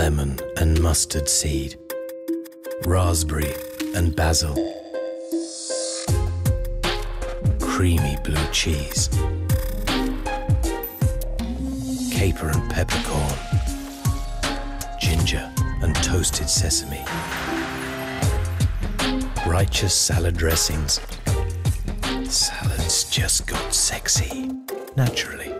lemon and mustard seed, raspberry and basil, creamy blue cheese, caper and peppercorn, ginger and toasted sesame, righteous salad dressings. Salads just got sexy, naturally.